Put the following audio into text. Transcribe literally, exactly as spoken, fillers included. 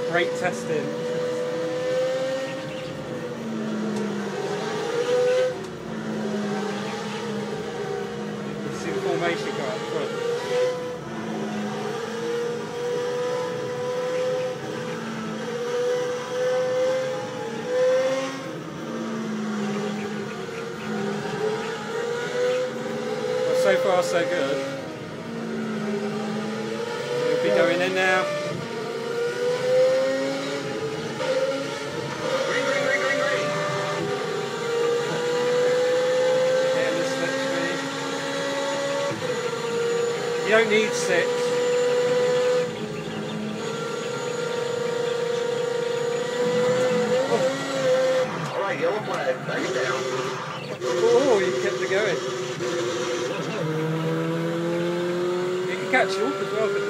Brake testing. You see the formation car up front. Well, so far so good. We'll be going in now. You don't need six. Oh. All right, yellow flag, back it down. Oh, you kept it going. You can catch you up as well, couldn't you?